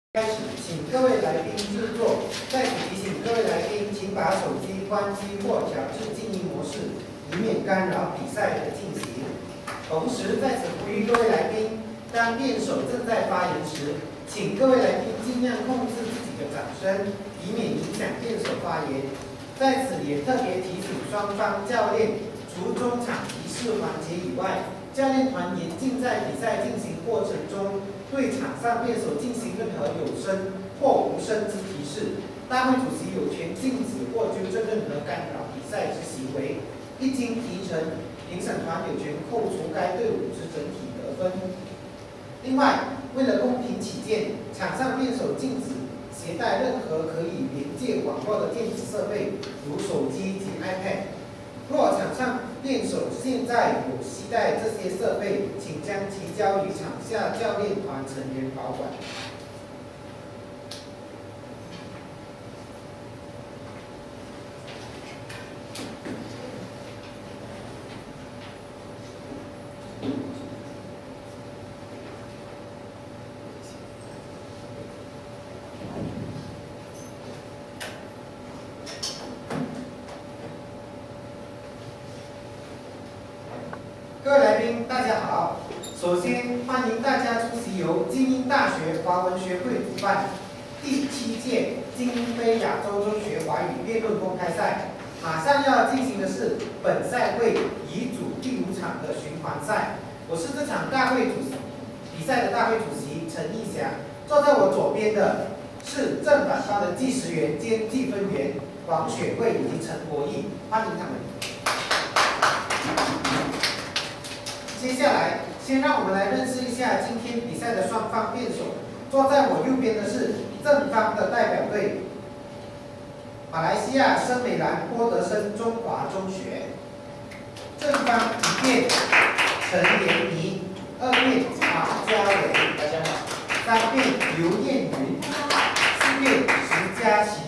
开始，请各位来宾入座。在此提醒各位来宾，请把手机关机或调至静音模式，以免干扰比赛的进行。同时，在此呼吁各位来宾，当辩手正在发言时，请各位来宾尽量控制自己的掌声，以免影响辩手发言。在此也特别提醒双方教练，除中场提示环节以外，教练团严禁在比赛进行过程中对场上辩手进行任何有声或无声之提示。大会主席有权禁止或纠正任何干扰比赛之行为。一经提成，评审团有权扣除该队伍之整体得分。另外，为了公平起见，场上辩手禁止携带任何可以连接网络的电子设备，如手机及 iPad。若场上辩手现在有携带这些设备，请将其交予场下教练团成员保管。各位来宾，大家好。首先欢迎大家出席由精英大学华文学会主办第7届精英杯亚洲中学华语辩论公开赛。马上要进行的是本赛会乙组第5场的循环赛。我是这场比赛的大会主席陈义祥。坐在我左边的是正反方的计时员兼计分员王雪慧以及陈国义，欢迎他们。接下来，先让我们来认识一下今天比赛的双方辩手。坐在我右边的是正方的代表队，马来西亚森美兰波德森中华中学。正方一辩陈连妮，二辩马嘉伟，大家好。三辩刘燕云，四辩石佳琪，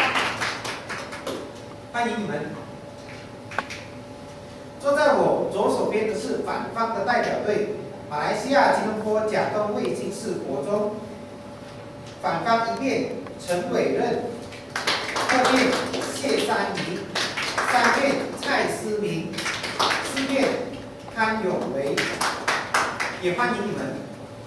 欢迎你们。坐在我左手边的是反方的代表队，马来西亚吉隆坡甲东卫星市国中。反方一辩陈伟任，二辩谢珊妮，三辩蔡思明，四辩康永维，也欢迎你们。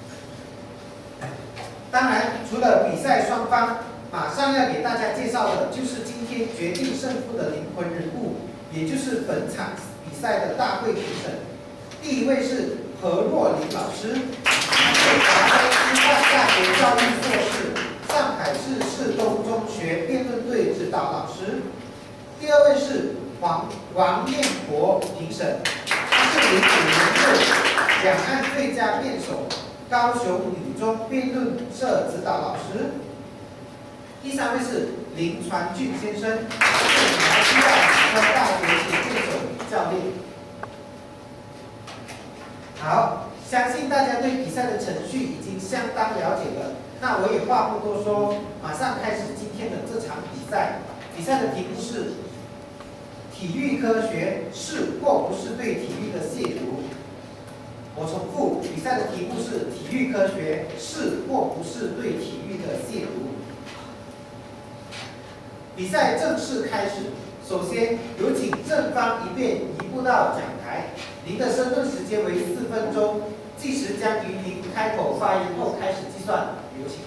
当然，除了比赛双方，马上要给大家介绍的就是今天决定胜负的灵魂人物，也就是本场比赛的大会评审。第一位是何若琳老师，他是华东师范大学教育硕士，上海市市东中学辩论队指导老师。第二位是王彦博评审，他是05年度两岸最佳辩手，高雄女中辩论社指导老师。第三位是林传俊先生，他是马来西亚理工大学辩手教练。好，相信大家对比赛的程序已经相当了解了。那我也话不多说，马上开始今天的这场比赛。比赛的题目是：体育科学是或不是对体育的亵渎？我重复，比赛的题目是：体育科学是或不是对体育的亵渎？比赛正式开始。首先，有请正方一辩移步到讲台。您的申论时间为4分钟，计时将于您开口发言后开始计算。有请。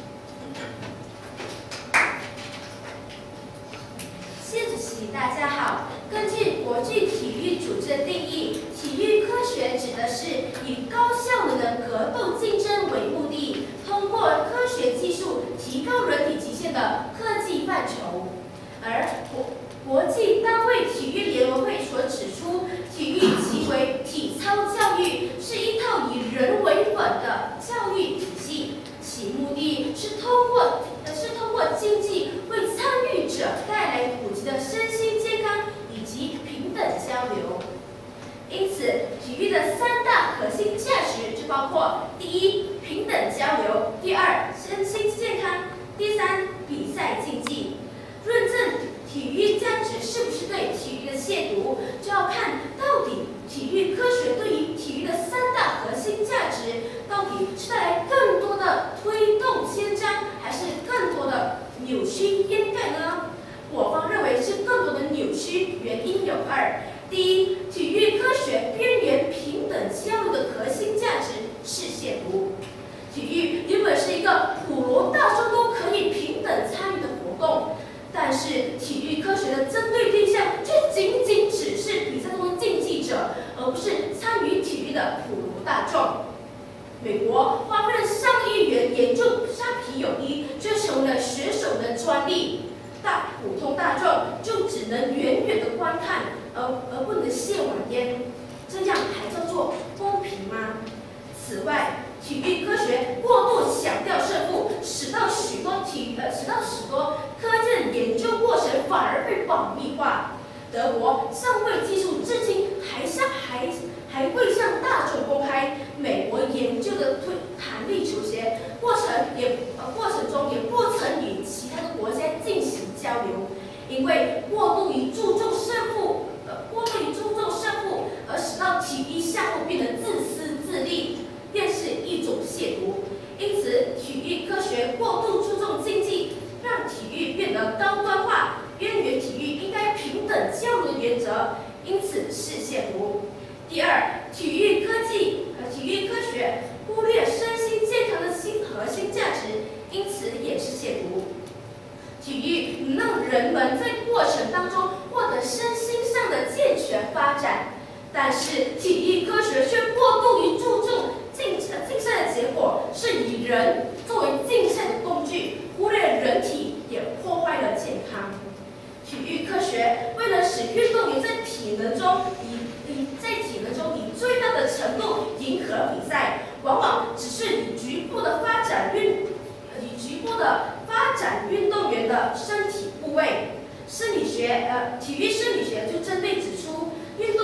谢主席，大家好。根据国际体育组织的定义，体育科学指的是以高效能的格斗竞争为目的，通过科学技术提高人体极限的科技范畴。而国际单位体育联合会所指出，体育即为体操教育，是一套以人为本的教育体系，其目的是通过竞技为参与者带来普及的身心健康以及平等交流。因此，体育的3大核心价值就包括：第一，平等交流；第二，身心健康；第三，比赛竞技。论证体育价值是不是对体育的亵渎，就要看到底体育科学对于体育的3大核心价值，到底是带来更多的推动先章，还是看而不能献晚宴，这样还叫做公平吗？此外，体育科学过度强调胜负，使到许多科研研究过程反而被保密化。德国上位技术至今还未向大众公开。美国研究的弹力球鞋过程中也不曾与其他的国家进行交流，因为过度于注重胜负而使到体育项目变得自私自利，便是一种亵渎。因此，体育科学过度注重竞技，让体育变得高端化，渊源体育应该平等交流的原则，因此是亵渎。第二，体育科学忽略身心健康的核心价值，因此也是亵渎。体育能让人们在过程当中获得身心上的健全发展，但是体育科学却过度于注重竞赛的结果，是以人作为竞赛的工具，忽略人体，也破坏了健康。体育科学为了使运动员在体能中以最大的程度迎合比赛，往往只是以局部的发展运动员的身体部位。体育生理学就针对指出，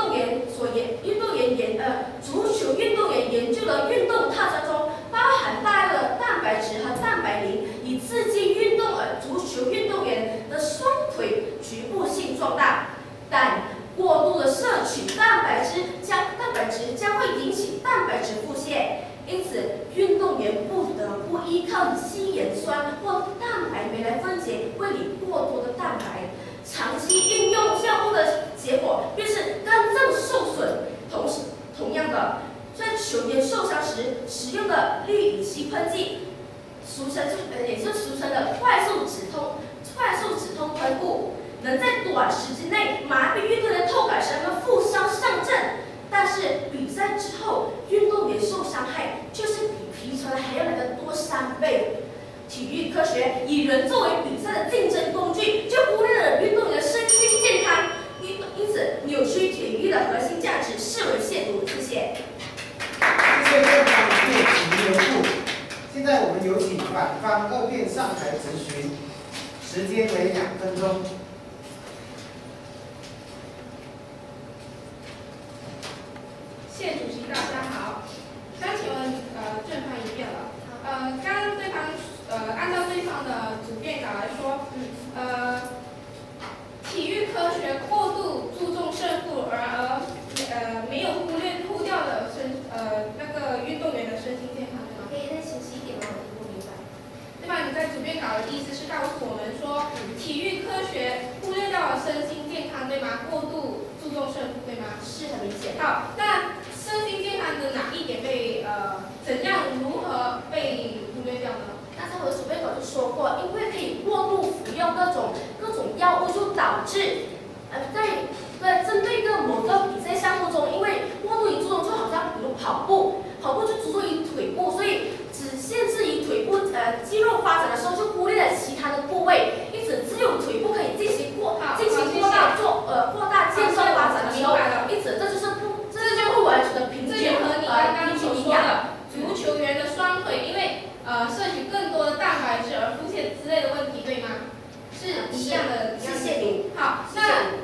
足球运动员研究的运动套装中包含大量的蛋白质和蛋白磷，以刺激足球运动员的双腿局部性壮大。但过度的摄取蛋白质将会引起蛋白质腹泻，因此运动员不得不依靠肌盐酸或蛋白酶来分解胃里过多的蛋白。长期应用药物的结果便是肝脏受损。同样的，在球员受伤时使用的氯乙烯喷剂，也就是俗称的快速止痛喷雾，能在短时间内麻痹运动员透感神和负伤上阵，但是比赛之后，运动员受伤害就是比平常还要来得多3倍。体育科学以人作为比赛的竞争工具，就忽略了运动员的身心健康，因此扭曲体育的核心价值，视为亵渎。谢谢。 谢谢院长对题回复。现在我们有请反方2辩上台质询，时间为2分钟。 谢主席，大家好。想请问正方一辩了。刚刚对方按照对方的主辩稿来说，体育科学过度注重胜负，而没有忽掉了那个运动员的身心健康，对吗？ 可以再清晰一点吗？我听不明白。 对吧？你在主辩稿的意思是告诉我们说，体育科学忽略掉了身心健康，对吗？过度注重胜负，对吗？ 是很明显。 好，那身心健康的哪一点被如何被忽略掉呢？ 刚才我的主辩稿就说过，因为可以过度服用各种药物，就导致在针对某个比赛项目中，因为过度于注重，就好像比如跑步就注重于腿部，所以只限制于腿部肌肉发展的时候，就忽略了其他的部位，因此只有腿部可以进行扩大健壮发展的时候，因此这就不完全的平均和你刚刚所说的足球员的双腿因为摄取更多的蛋白质而腹泻之类的问题，对吗？是一样的， 是亵渎。 好，那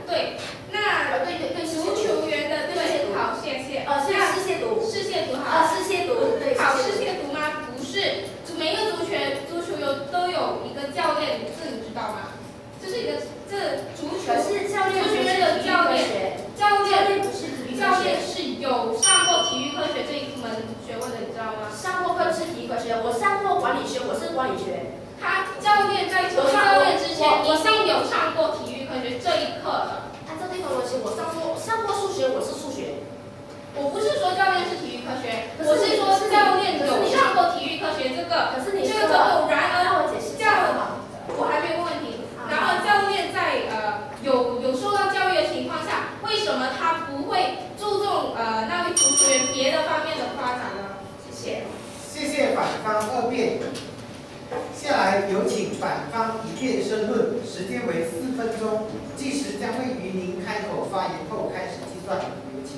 足球员的对，好，谢谢。 是亵渎。 是亵渎，好。 是亵渎，对。 好，是亵渎吗？不是，每个足球都有一个教练，这你知道吗？这是一个足球员的教练不是体育教练是有上过体育科学这一门学问的，你知道吗？ 上过课是体育科学，我上过管理学，我是管理学。 他教练在成为教练之前，一定有上过体育科学这一课的。 按照这个逻辑，我上过数学，我是数学。 我不是说教练是体育科学，我是说教练有上过体育科学这个。 可是你这个之后，然而我还没有问题。然而教练在有受到教育的情况下，为什么他不会注重那位足球员别的方面的发展呢？谢谢。 谢谢反方2辩。下来来有请反方一辩申论，时间为4分钟，计时将会于您开口发言后开始计算。有请。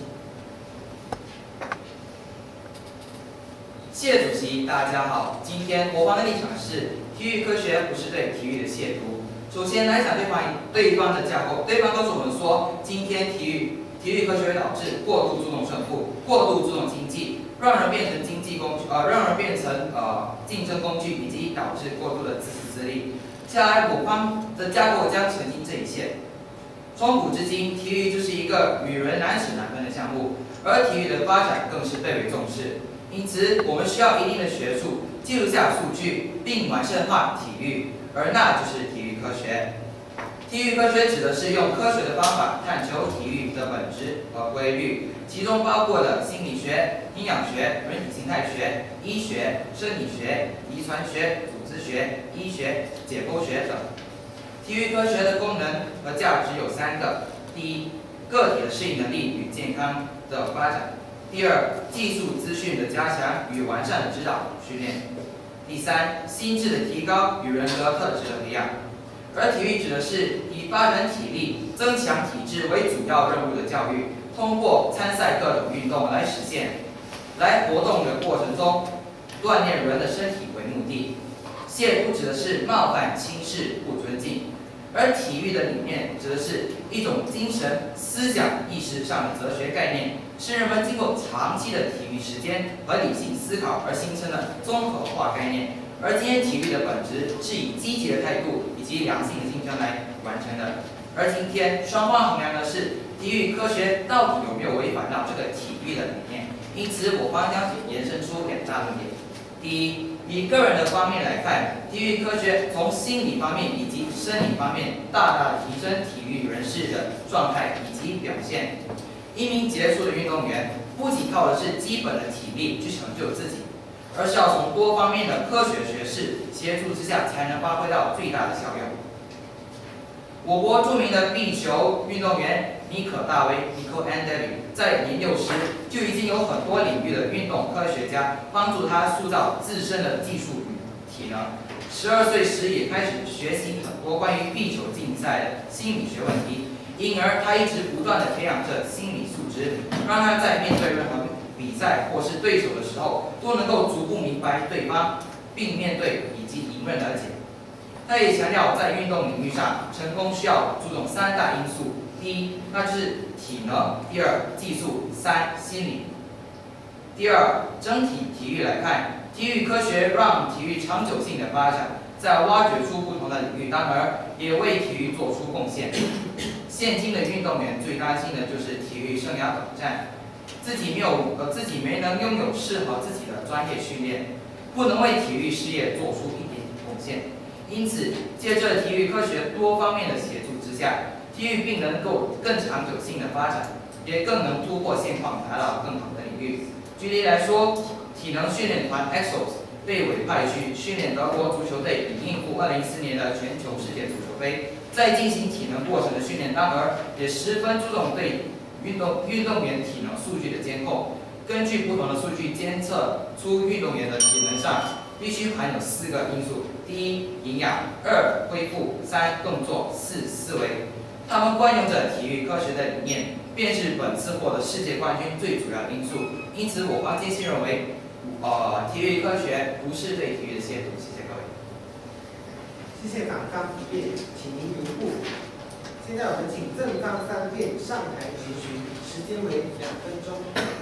谢主席，大家好。今天我方的立场是，体育科学不是对体育的亵渎。首先来讲对方的架构，对方告诉我们说，今天体育科学会导致过度注重胜负，过度注重经济。让人变成经济工具，让人变成竞争工具，以及导致过度的自私自利。接下来，我方的架构将澄清这一切。从古至今，体育就是一个与人难舍难分的项目，而体育的发展更是倍为重视。因此，我们需要一定的学术记录下数据，并完善化体育，而那就是体育科学。体育科学指的是用科学的方法探求体育的本质和规律，其中包括了心理学、营养学、人体形态学、医学、生理学、遗传学、组织学、医学、解剖学等。体育科学的功能和价值有3个：第一，个体的适应能力与健康的发展；第二，技术资讯的加强与完善的指导训练；第三，心智的提高与人格特质的培养。而体育指的是以发展体力、增强体质为主要任务的教育，通过参赛各种运动来实现，来活动的过程中锻炼人的身体为目的。亵渎指的是冒犯、轻视、不尊敬，而体育的理念指的是一种精神、思想、意识上的哲学概念，是人们经过长期的体育实践和理性思考而形成的综合化概念。而今天体育的本质是以积极的态度以及良性的竞争来完成的。而今天双方衡量的是体育科学到底有没有违反到这个体育的理念。因此，我方将延伸出2大论点。第一，以个人的方面来看，体育科学从心理方面以及生理方面大大的提升体育人士的状态以及表现。一名杰出的运动员不仅靠的是基本的体力去成就自己，而是要从多方面的科学学识协助之下，才能发挥到最大的效用。我国著名的壁球运动员尼可大卫 （Nico Andelli） 在年幼时就已经有很多领域的运动科学家帮助他塑造自身的技术与体能。12岁时也开始学习很多关于壁球竞赛的心理学问题，因而他一直不断地培养着心理素质，让他在面对任何比赛或是对手的时候，都能够逐步明白对方，并面对以及迎刃而解。他也强调，在运动领域上，成功需要注重3大因素：第一，那就是体能；第二，技术；3，心理。第二，整体体育来看，体育科学让体育长久性的发展，在挖掘出不同的领域，当然也为体育做出贡献。现今的运动员最担心的就是体育生涯短暂。自己没能拥有适合自己的专业训练，不能为体育事业做出一点贡献。因此，借着体育科学多方面的协助之下，体育并能够更长久性的发展，也更能突破现况，达到更好的领域。举例来说，体能训练团 EXOS 被委派去训练德国足球队，以应付2014年的全球世界足球杯。在进行体能过程的训练当儿，也十分注重对运动员体能数据的监控，根据不同的数据监测出运动员的体能上必须含有4个因素：第一，营养；二，恢复；三，动作；四，思维。他们惯用着体育科学的理念，便是本次获得世界冠军最主要的因素。因此，我方坚信认为，体育科学不是对体育的亵渎。谢谢各位。 谢谢反方一辩，请您留步。现在我们请正方3辩上台质询，时间为2分钟。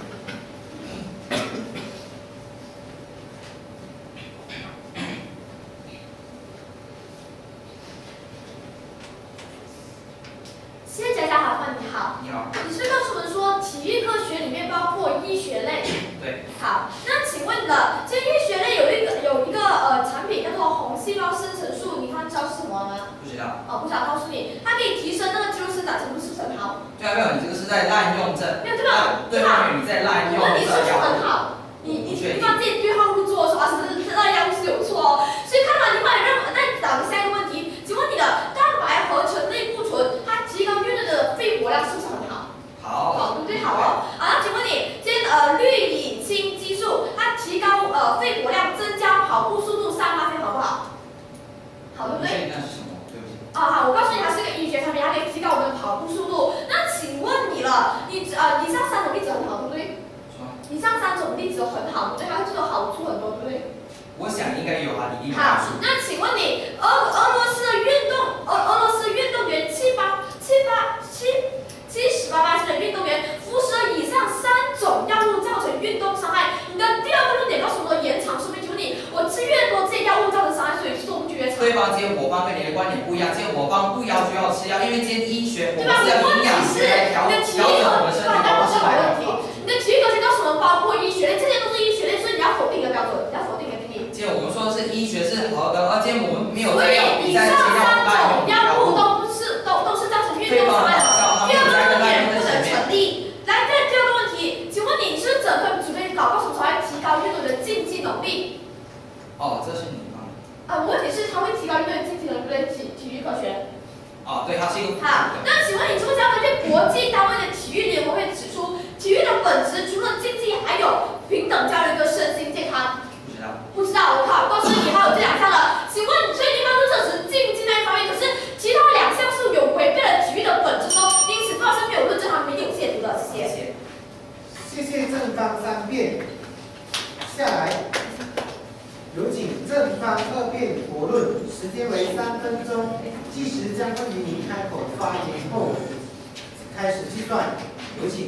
谢谢家好，你好。 你好。 你是告诉我们说体育科学里面包括医学类？ 对。 好，那请问的，这医学类有一个产品叫做红细胞生成素，你看知道是什么吗？ 不知道。 不想告诉你，它可以提升那个肌肉生长程度，是不是很好？ 对啊，没有，你这个是在滥用这。 没有对吧？ 对方你在滥用这。 你说很好，你把自己对号入座的时候啊，是那样是有错哦。所以看到你把那找个下一个问题，请问你的蛋白合成类固醇，它提高运动的肺活量是不是很好？好，对不对？好哦。那请问你，今天氯乙氢激素，它提高肺活量，增加跑步速度，上吗啡好不好？ 好，我告诉你，它是个医学产品，它可以提高我们的跑步速度。那请问你了，你上3种例子很好，对不对？你上3种例子很好，对，它就有好处很多，对不对？ 我想应该有它的一定好好处。， 那请问你，俄罗斯运动员78%的运动员辐射以上3种药物造成运动伤害。你的第2个论点告诉我延长寿命，请问你，我吃越多这些药物造成伤害，所以寿命就越长。 对方今天我方跟你的观点不一样，今天我方不要求要吃药，因为今天医学我对吧？ 们是要营养是学来调你的体育整我们身体， 那我不是来问题，你的体育科学告诉我们，包括医学类，这些都是医学类，所以你要否定一个标准，你要否定一个定义。 今天我们说的是医学是合的，而今天我们没有所在要以以上3种药物都是造成运动伤害的。第2个论点不能成立。来看第2个问题，请问你是怎么准备搞告诉我才会提高运动员的竞技能力？ 哦，这是你吗？ 我问题是它会提高运动员竞技能力，对体育科学。 哦，对，它是一个。 好，那请问你知不知道根据国际单位的体育联盟会指出，体育的本质除了竞技，还有平等交流跟身心健康？ 不知道。 不知道，我告诉你，还有这2项了。请问，所以你刚说这只是竞技那一方面，可是其他2项是有违背了体育的本质哦，因此老师没有论证它没有亵渎的，谢谢。 谢谢正方3辩。下来，有请正方2辩驳论，时间为3分钟，计时将会于您开口发言后开始计算。有请。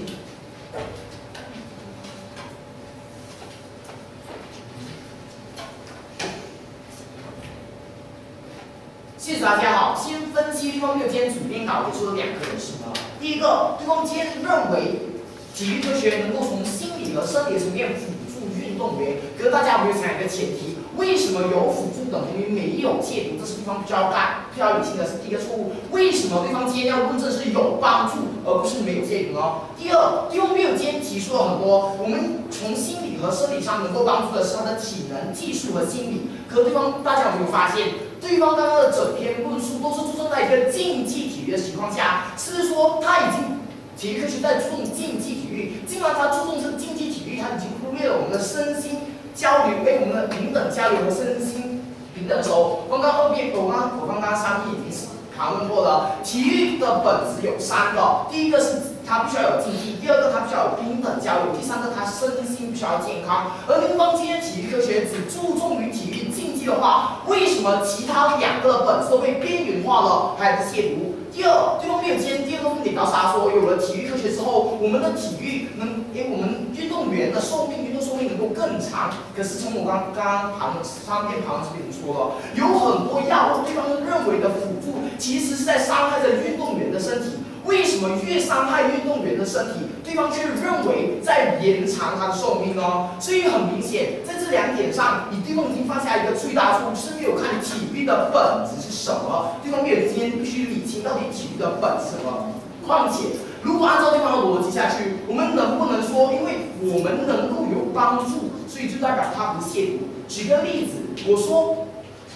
谢谢大家好，先分析对方没有今天主编稿给出了2个人是什么？第一个，对方今天认为体育科学能够从心理和生理层面辅助运动员，可是大家有没有想一个前提？为什么有辅助等于没有亵渎？这是对方必须要理清的是第一个错误。为什么对方今天要论证是有帮助，而不是没有亵渎呢？第2，对方没有今天提出了很多，我们从心理和生理上能够帮助的是他的体能、技术和心理。可对方大家有没有发现？对方刚刚的整篇论述都是注重在一个竞技体育的情况下，是不是说他已经体育科学在注重竞技体育？既然他注重是竞技体育，他已经忽略了我们的身心交流，我们的平等交流和身心平等的时候，我刚刚3辩已经谈论过了。体育的本质有3个，第一个是它必须要有竞技，第2个它必须要有平等交流，第3个它身心必须要健康。而另方今天体育科学只注重于体育竞技的话，为什么其他2个的本质都被边缘化了，还是亵渎？第2，对方没有今天第2个论点告诉他说，有了体育科学之后，我们的体育我们运动员的运动寿命能够更长。可是从我刚刚3辩谈论这边说了，有很多药物对方认为的辅助，其实是在伤害着运动员的身体。为什么越伤害运动员的身体，对方却认为在延长他的寿命呢？所以很明显，在这2点上，对方已经犯下一个最大错误，就是没有看体育的本质是什么。对方没有今天必须理清到底体育的本质是什么。况且，如果按照对方的逻辑下去，我们能不能说，因为我们能够有帮助，所以就代表它不亵渎？举个例子，我说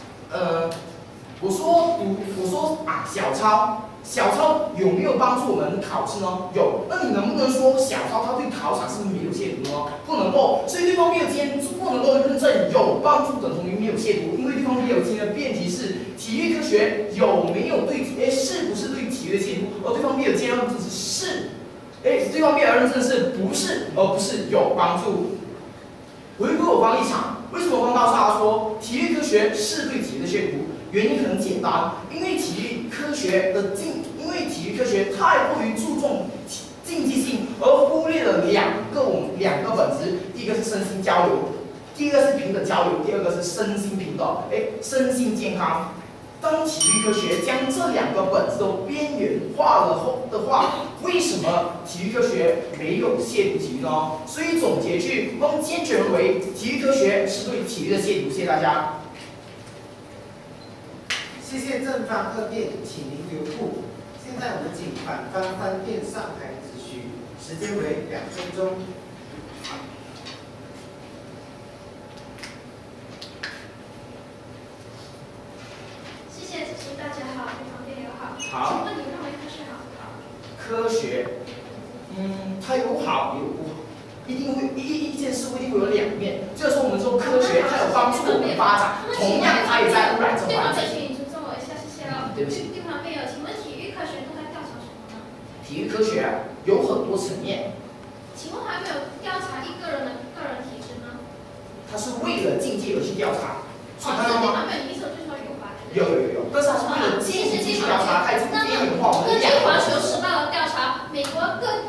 小操有没有帮助我们考试呢？有。那你能不能说小操它对考场是没有亵渎呢？不能够。所以对方没有今天不能够认证有帮助等同于没有亵渎，因为对方没有今天的辩题是体育科学有没有是不是对体育的亵渎，而对方没有今天认证是，对方没有认证是不是，而不是有帮助。回归我方立场，为什么我刚告诉他说体育科学是对体育的亵渎？原因很简单，因为体育科学太过于注重竞技性，而忽略了两个本质，第一个是身心交流，第一个是平等交流，第2个是身心平等，身心健康。当体育科学将这2个本质都边缘化了的话，为什么体育科学没有亵渎体育呢？所以总结句，我们坚决认为体育科学是对体育的亵渎。谢谢大家。 谢谢正方2辩，请您留步。现在我们请反方3辩上台质询，时间为2分钟。 谢谢主持，大家好，对方辩友好。 好。 请问你认为科学好不好？ 科学，它有好也有不好，一定会一件事一定会有2面。就是说，我们说科学它有帮助我们发展，同样它也在污染着环境。 对方请你尊重我一下，谢谢哦。 对不起。 体育科学有很多层面， 请问还没有调查一个人的个人体质吗？ 它是为了竞技而去调查，所以这看到吗？ 方面你说最少有吧？ 有，但是它是为了竞技去调查，它已经边缘化我们根据两个。 环球时报的调查，美国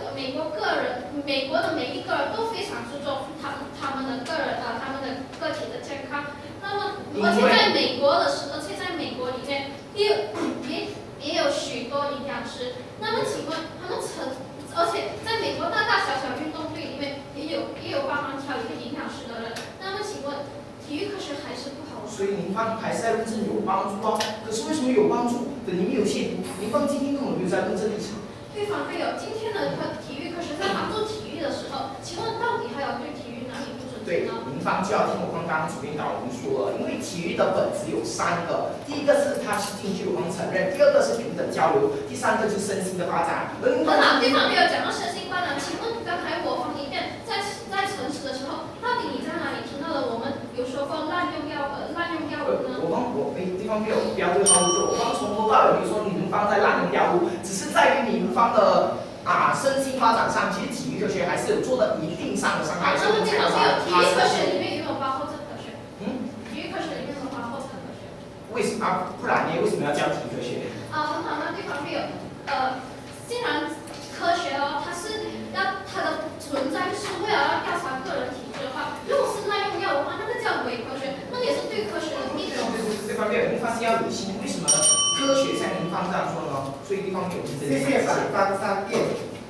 的每一个人都非常注重他们的个体的健康。那么，而且在美国里面也有许多营养师。那么请问而且在美国大大小小运动队里面也有帮忙挑一个营养师的人。那么请问，体育科学还是不好？ 所以您方还是在论证有帮助啊。可是为什么有帮助？等您没有亵渎，您方今天根本没有在论证立场。 对方没有，今天的体育课是在帮助体育的时候，请问到底还有对体育哪里不尊对， 重呢？ 您方就要听我刚刚主编导您说了，因为体育的本质有3个，第一个是它是竞技，我刚承认；第二个是平等交流；第3个就是身心的发展。而您方对方没有讲到身心发展，请问刚才我方一遍在陈词的时候，到底你在哪里听到了我们有说过滥用药物呢？ 对方没有标对号入座，我方从头到尾没有说你们方在滥用药物，只是在于你们方的身心发展上，其实体育科学还是有做的一定上的伤害。 那么这个体育科学里面有没有包括这科学？体育科学里面有没有包括这科学？ 为什么不然呢？为什么要教体育科学？ 很好，那对方没有。既然科学它是它的存在是为了要调查个人体质的话，如果是滥用药的话，那个叫伪科学，那也是对科学的一种。 对方没有，您方是要理性，为什么科学像您方这样说呢？所以对方没有。 谢谢反方3辩。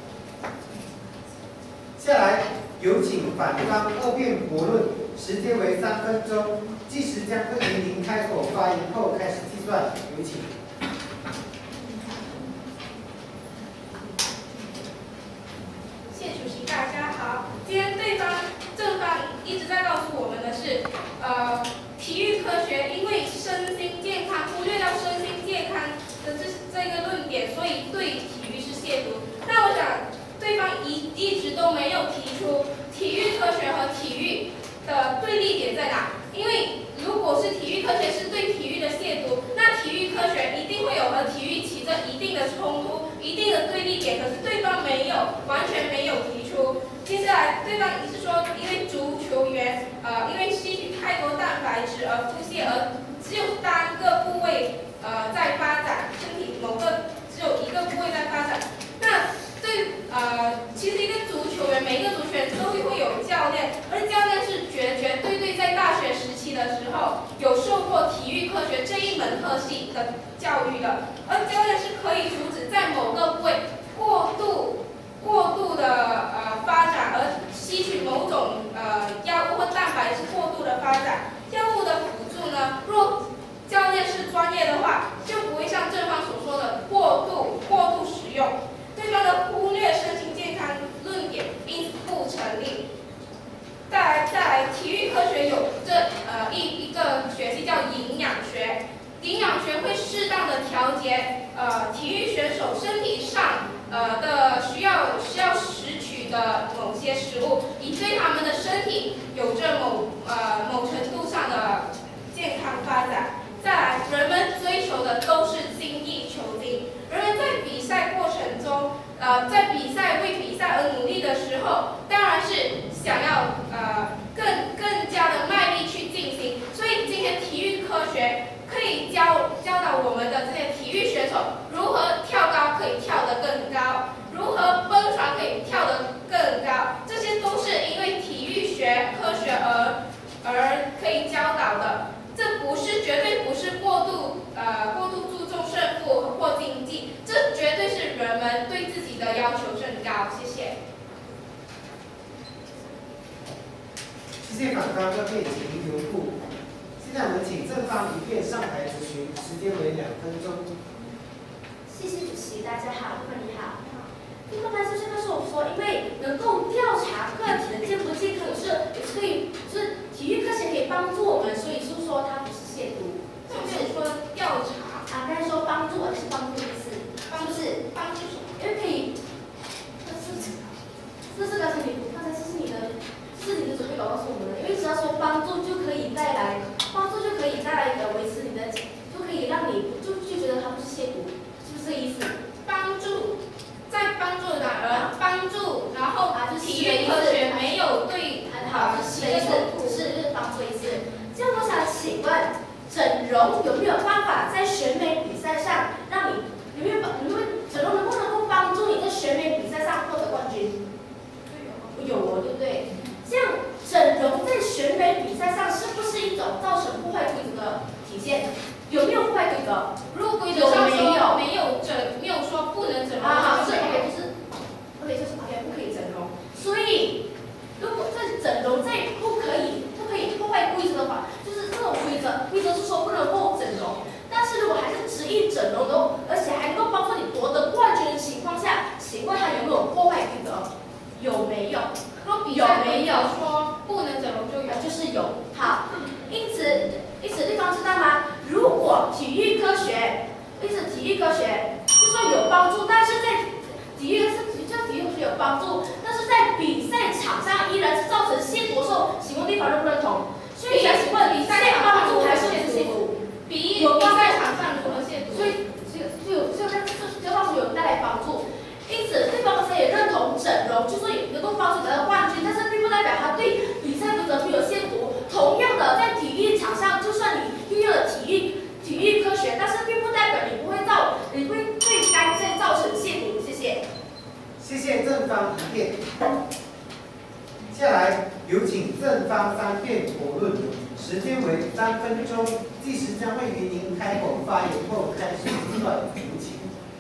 下来有请反方2辩驳论，时间为3分钟，计时将会于您开口发言后开始计算，有请。 谢主席，大家好。今天正方一直在告诉我们的是，体育科学因为身心健康忽略掉身心健康的这个论点，所以对体育是亵渎。那我想，对方一直都没有提出体育科学和体育的对立点在哪。因为如果是体育科学是对体育的亵渎，那体育科学一定会有和体育起着一定的冲突、一定的对立点。可是对方完全没有提出。接下来，对方一直说，因为足球员因为吸取太多蛋白质而腹泻，而只有单个部位在发展，身体只有一个部位在发展。那其实一个足球员，每一个足球员都会有教练，而教练是绝对在大学时期的时候有受过体育科学这一门科系的教育的，而教练是可以阻止在某个部位过度的发展，而吸取某种药物或蛋白质过度的发展。药物的辅助呢，若教练是专业的话，就不会像正方所说的过度使用。对方的忽略身心健康论点，因此不成立。再来，体育科学有一个学系叫营养学，营养学会适当的调节体育选手身体上的需要摄取的某些食物，以对他们的身体有着某程度上的健康发展。再来，人们追求的都是精益求精。人们在比赛过程中，为比赛而努力的时候，当然是想要更加的卖力去进行。所以今天体育科学可以教导我们的这些体育选手如何跳高可以跳得更高，如何蹦床可以跳得更高，这些都是因为体育学科学而可以教导的。这绝对不是过度注重胜负或竞技，这绝对是人们对自己的要求更高。谢谢。 谢谢反方2辩，请您留步。现在我们请正方1辩上台质询，时间为2分钟。 谢谢主席，大家好，你好。刚才就是告诉我说，因为能够调查个体的健不健康，是体育科学可以帮助我们，所以是说它不是亵渎。 没有说调查刚才说帮助，还是帮助的意思？ 帮助什么？ 因为可以，这是刚才这是你的准备稿告诉我们的，因为只要说帮助就可以带来维持你的，就可以让你就觉得它不是亵渎，是不是这个意思？ 在帮育科学，因此体育科学就算有帮助，但是在体育科学有帮助，但是在比赛场上依然是造成亵渎的时候，请问地方认不认同？所以想请问，比赛帮助还是亵渎？ 比赛场上如何亵渎？ 所以这帮助有带来帮助。因此，对方也认同整容，就说能够帮助得到冠军，但是并不代表他对比赛规则没有亵渎。同样的，在体育场上，就算你运用了体育科学，但是并不代表你不会对该赛造成亵渎。谢谢。 谢谢正方一辩。下来有请正方3辩驳论，时间为3分钟，计时将会于您开口发言后开始计算，有请。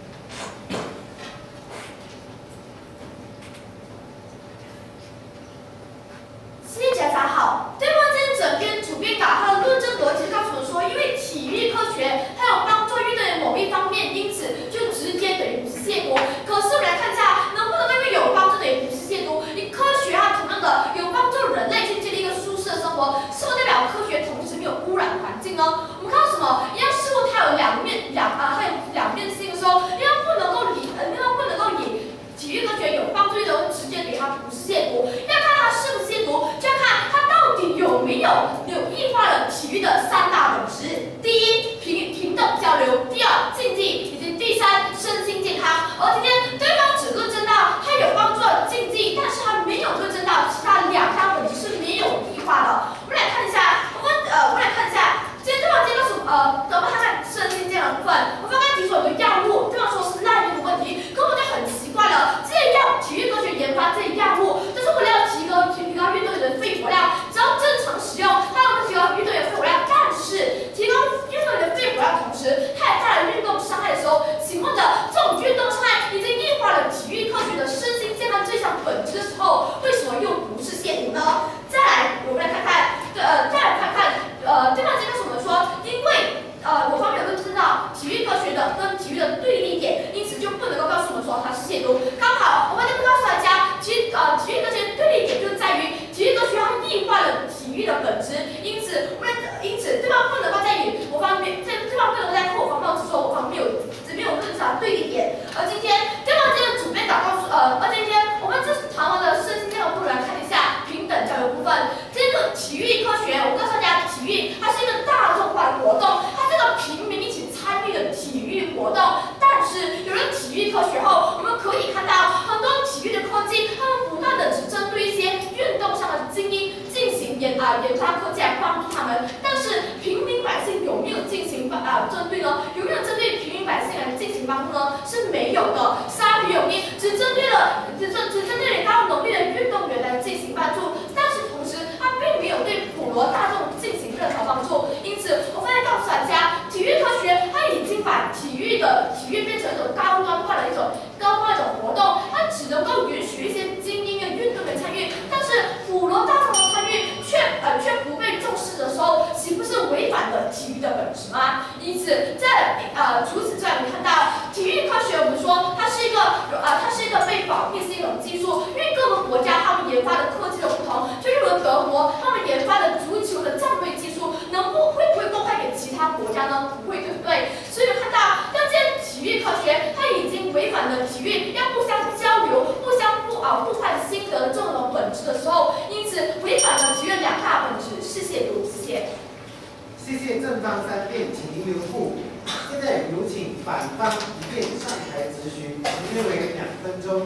谢谢检查好。对方今天整篇主编稿他的论证逻辑告诉我们说，因为体育科学它有帮助运动员某一方面，因此就直接等于不是亵渎。可是我们来看一下，能不能因为有帮助等于不是亵渎？你科学它同样的有帮助人类去建立一个舒适的生活，是否代表科学同时没有污染环境呢？我们看到什么？一样事物它有两面性的时候，因为不能够以体育科学有帮助的直接给它不是亵渎，要看它是不是亵渎，就要看它到底有没有异化了体育的3大本质：第一，平等交流；第二，竞技；以及第三，身心健康。而今天对方只论证到它有帮助了竞技，但是它没有论证到其他2大本质是没有异化的。我们来看一下，今天对方告诉我们看身心健康的部分，我刚刚提出有个药物，对方说是滥用的问题，可我就很奇怪了，这些体育科学研发这些药物，就是为了要提高运动员的肺活量，只要正常使用，它能提高运动员肺活量，但是提高运动员的肺活量同时，它也带来运动伤害的时候，请问的这种运动伤害已经异化了体育科学的身心健康这项本质的时候，为什么又不是亵渎呢？再来，我们来看看，对方今天告诉我们说，因为我方面有论证到体育科学的跟体育的对立点，因此就不能够告诉我们说它是亵渎。刚好我们就告诉大家，体育科学的对立点就在于体育科学它异化了体育的本质，因此对方不能够在于我方面，对方不能够在扣我方面只说我方没有论证到对立点。而今天对方今天的主编稿告诉而今天我们这谈完的身心健康部来看一下平等交流部分。这个体育科学，我告诉大家，体育它是一个大众化的活动，它是个平民一起参与的体育活动。但是有了体育科学后，我们可以看到很多体育的科技，他们不断的只针对一些运动上的精英进行研发科技来帮助他们，但是平民百姓有没有进行针对呢？有没有针对平民百姓来进行帮助呢？是没有的。鲨鱼泳衣只针对高能力的运动员来进行帮助，但是同时它并没有对普罗大众进行任何帮助。因此，我现在告诉大家，体育科学它已经把体育变成一种高端化的一种活动，它只能够允许一些精英的运动员参与，但是普罗大众的参与却不被重视的时候，岂不是违反了体育的本质吗？因此，除此之外，我们看到体育科学，我们说它是一个被保密是一种技术，因为各个国家他们研发的科技的不同，就例如德国他们研发的足球的站位技术，会不会公开给其他国家呢？不会，对不对？所以我们看到，但这些体育科学它已经违反了体育要互相交流、互换心得的这种本质的时候，因此违反了体育2大本质，是亵渎。谢谢。 谢谢正方3辩，请您留步。现在有请反方1辩上台质询，时间为2分钟。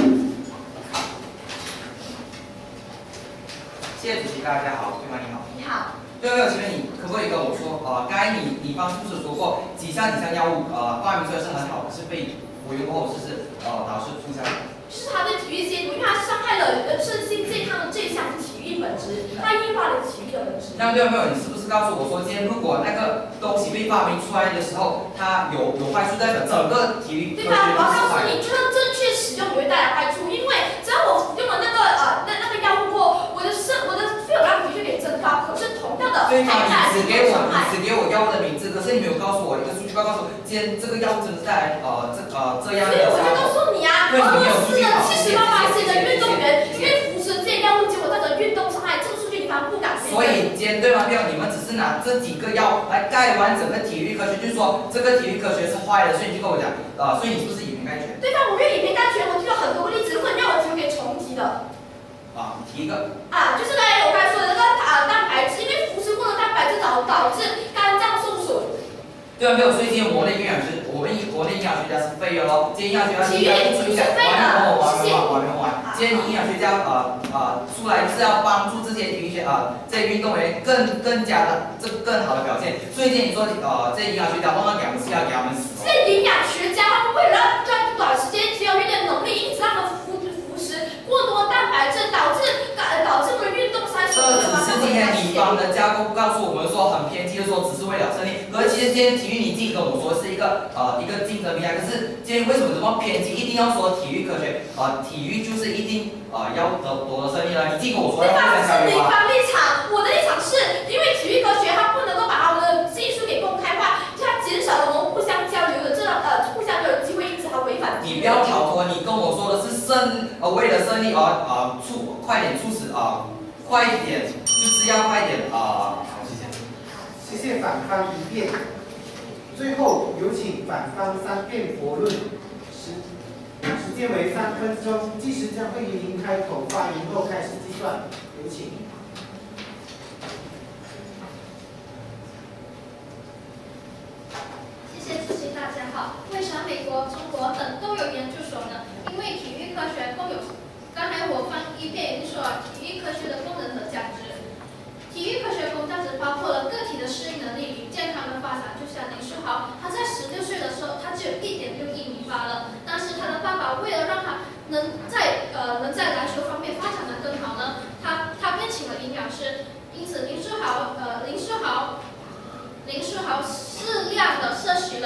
谢谢主席，大家好，对方你好。 你好。 对方，请问你可不可以跟我说，刚才你方是不是说过几项药物发明出来是很好的，是被服用过后导致出效？ 就是它对体育亵渎，因为它伤害了身心健康的这一项体育本质，它异化了体育的本质。 那对没有？你是不是告诉我说，今天如果那个东西被发明出来的时候，它有坏处，代表整个体育科学对吧？我要告诉你，就算正确使用，也会带来坏处，因为只要我用了那个药物过，我的肺活量的确可以增高，可是同样的， 对方你只给我药物的名字，可是你没有告诉我一个数据报告说，今天这个药物真的带来这样的。 所以我就告诉你啊，俄罗斯的78%的运动员因为服食这些药物，结果造成运动伤害，这个数据你们不敢所以今天对方辩论，你们只是拿这几个要来盖完整个体育科学，就是说这个体育科学是坏的，所以你就跟我讲，所以你是不是以偏概全？ 对方我愿以偏概全，我举了很多个例子，如果你让我提给重提的。 你提一个。 就是刚才我刚才说的那个蛋白质，因为腐蚀过的蛋白质导致肝脏受损。 对啊，没有，所以今天国内营养学，我们国内营养学家是废了咯。今天营养学家应该出一下，完。今天营养学家出来是要帮助这些体育这些运动员更加的更好的表现。所以今天你说这些营养学家弄到2次要给他们死。 这些营养学家他们为了在短时间提高运动能力，因此他们腐蚀过多蛋白质，导致我们运动伤害。 这只是今天乙方的架构告诉我们说很偏激的说，只是为了胜利。而其实今天体育你自己跟我说是一个竞争比赛，可是今天为什么这么偏激？一定要说体育科学体育就是一定要夺得胜利了？你自己跟我说要互相交流吗？ 立场，我的立场是因为体育科学它不能够把他们的技术给公开化，它减少了我们互相交流的互相的机会，因此它违反。 你不要逃脱，你跟我说的是为了胜利快点促使快一点，就是要快点好，谢谢。 谢谢反方一辩，最后有请反方3辩驳论，时间为3分钟，计时将会于您开口发言后开始计算，有请。 谢谢主席，大家好。为啥美国、中国等都有研究所呢？因为体育科学共有，刚才我方一辩已经说了，体育科学的功能和价值。体育科学价值包括了个体的适应能力与健康的发展。就像林书豪，他在16岁的时候，他只有1.61米罢了，但是他的爸爸为了让他能在篮球方面发展的更好呢，他便请了营养师，因此林书豪适量的摄取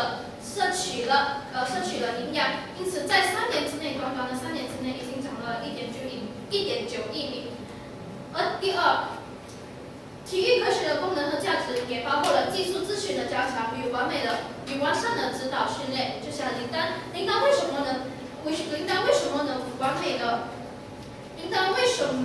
了营养，因此在3年之内，短短的3年之内已经长了1.9亿米。而第二，体育科学的功能和价值也包括了技术咨询的加强与完善的指导训练。就像林丹为什么能完美的？林丹为什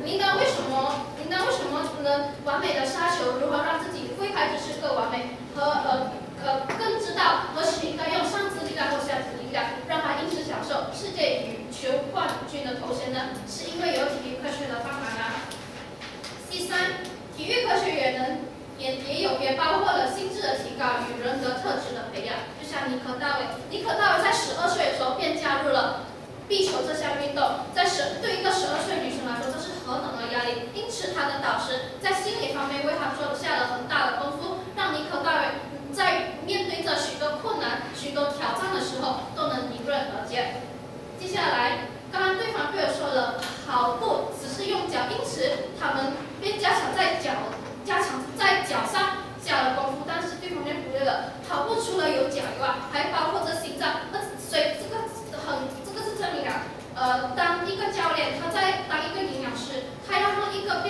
么能完美的杀球？如何让自己挥拍姿势更完美？更知道何时应该用上肢力量或下肢力量，让他因此享受世界羽球冠军的头衔呢？是因为有体育科学的帮忙啊。第三，体育科学也包括了心智的提高与人格特质的培养。就像尼可大卫在12岁的时候便加入了壁球这项运动，对一个12岁女生来说，这是何等的压力。因此，她的导师在心理方面为她做下了很大的功夫，让尼可大卫在面对着许多困难、许多挑战的时候都能迎刃而解。接下来，刚刚对方对我说了，跑步只是用脚，因此他们便加强在脚上下了功夫。但是对方便忽略了，跑步除了有脚以外，还包括着心脏。所以这个是证明了，当一个教练当一个营养师，他要让一个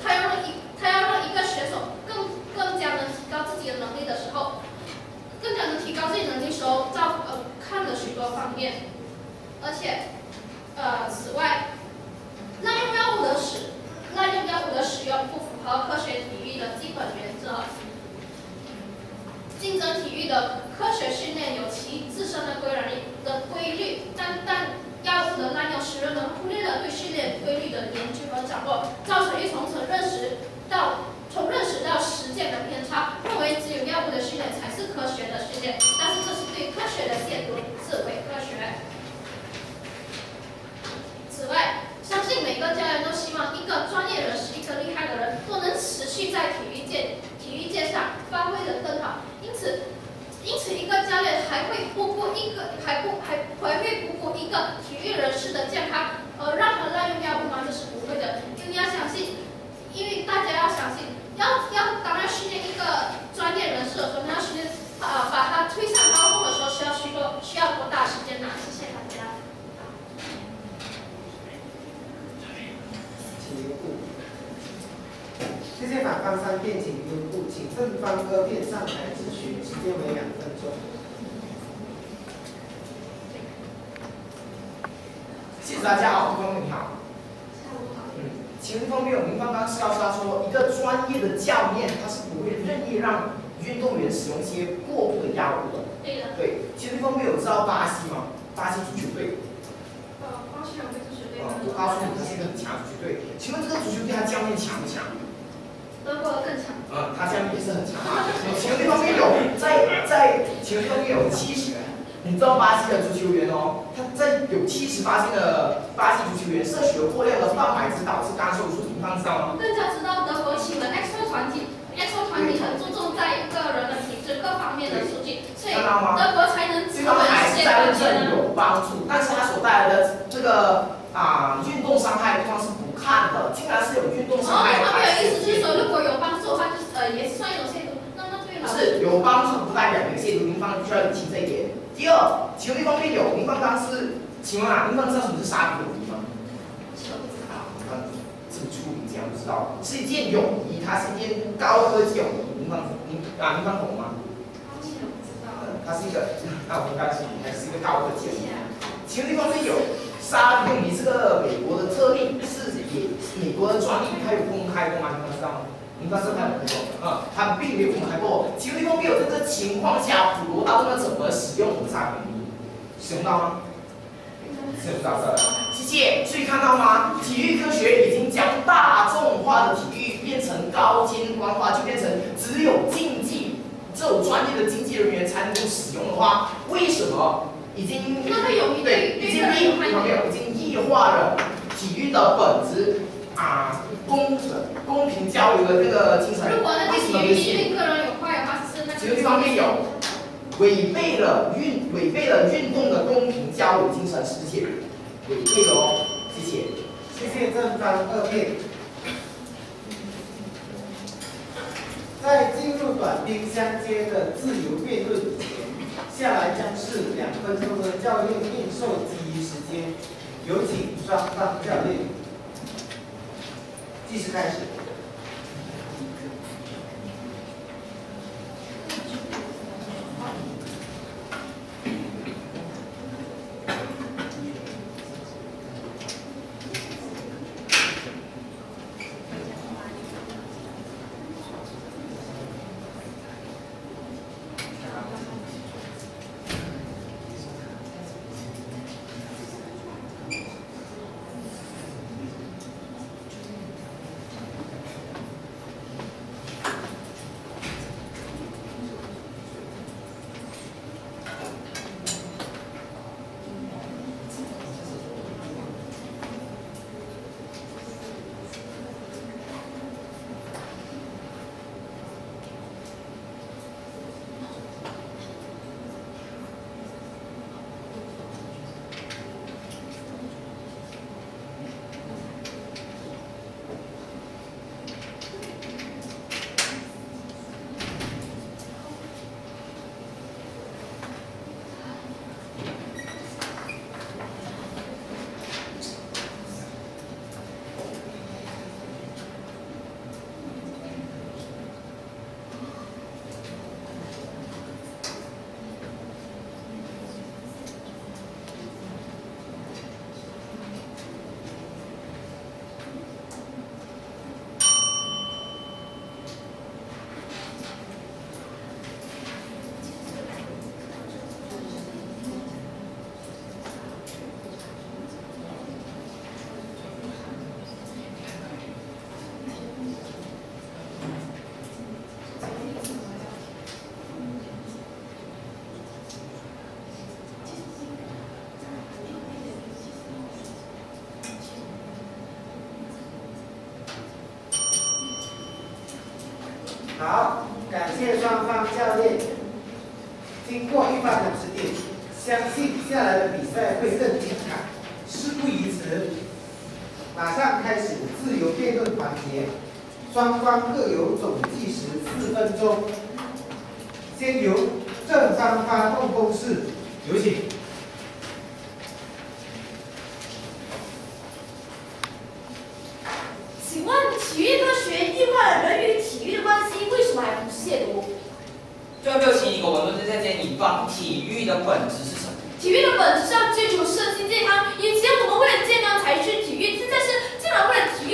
选手更加能提高自己的能力的时候，看了许多方面，而且此外，滥用药物的使用不符合科学体育的基本原则。竞争体育的科学训练有其自身的规律，但药物的滥用使人们忽略了对训练规律的研究和掌握，造成一从认识到实践的偏差，认为只有药物的训练才是科学的训练，但是这是对科学的亵渎，是伪科学。此外，相信每个教练都希望一个专业人士、一个厉害的人都能持续在体育界上发挥得更好。因此，一个教练还会不顾一个体育人士的健康，让他滥用药物吗？这是不会的。因为大家要相信，当要训练一个专业人士的时候，要训练把他推上高峰的时候，需要多大时间呢？谢谢大家。 请留步。谢谢反方3辩，请留步，请正方2辩上台质询，时间为2分钟。 谢谢大家好，观众你好。 下午好。 请其实方面，民方刚是告诉他说，一个专业的教练他是不会任意让运动员使用一些过度的药物的。 对的。 对，其实方面有知道巴西吗？巴西足球队。 巴西有个足球队。 我告诉你，他是一个很强的足球队。请问这个足球队他教练强不强？ 德国的更强。 他教练也是很强啊。请问这方面有请问这方面有70。你知道巴西的足球员哦，他在有70%的巴西足球员摄取了过量的蛋白质，导致肝受损，你知道吗？ 更加知道德国请了 EXO 团体很注重在个人的体质各方面的数据，所以德国才能对他们还是在认证有帮助，但是它所带来的这个运动伤害对方是不看的，竟然是有运动伤害。 他们有意思就是说，如果有帮助的话，就是也算一种亵渎。那对了。 是有帮助不代表有亵渎，民方必须要理清这一点。第二，其中一方面有，民方当时，请问民方知道什么是沙皮泳衣吗？民方这么出名，竟然不知道，是一件泳衣，它是一件高科技泳衣，民方懂吗？它是一个，我们刚才还是一个高科技泳衣。其中一方面有，沙皮泳衣这个美国的特例，是美国的专利，它有公开过吗？你们知道吗？民方是看不懂，他并没有公开过。其中一方面有这个情况下，普罗大众要怎么使用我们沙皮泳衣？使用到吗？使用到的。谢谢。所以看到吗？体育科学已经将大众化的体育变成高尖端化，就变成只有竞技这种专业的竞技人员才能够使用的话，为什么已经异化了体育的本质公平交流的那个精神？ 如果那个体育对个人有坏的话，是那个。 其中一方面有违背了运动的公平交流精神，是不是？违背了哦，谢谢。 谢谢正方2辩。在进入短兵相接的自由辩论前，下来将是2分钟的教练应受记忆时间，有请双方教练。计时开始。好，感谢双方教练。经过一番的指点，相信下来的比赛会更精彩。事不宜迟，马上开始自由辩论环节，双方各有总计时4分钟。先由正方发动攻势，有请。 请问体育科学异化了人与体育的关系，为什么还不是亵渎？ 就要不要请一个文论在这引发体育的本质是什么？ 体育的本质上追求身心健康，以前我们为了健康才去体育，现在是竟然为了体育